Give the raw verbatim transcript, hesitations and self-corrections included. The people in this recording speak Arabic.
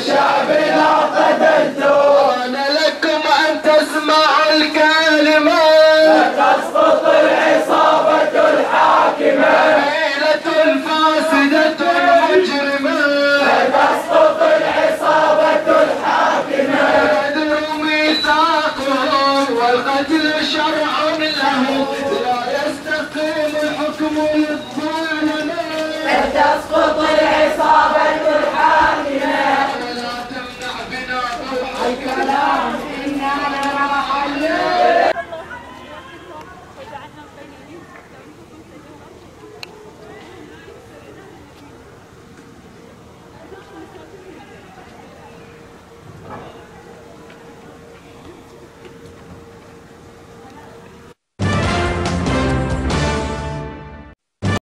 وشعبنا قتلتم. لكم أن تسمعوا الكلمة فتسقط العصابة الحاكمة، حيلة فاسدة مجرمة فتسقط العصابة الحاكمة. الغدر ميثاقهم والقتل شرع له، لا يستقيم الحكم للظالم. تسقط العصابة الحاكمة ولا تمنع بنا روح الكلام، إنا نرى حلا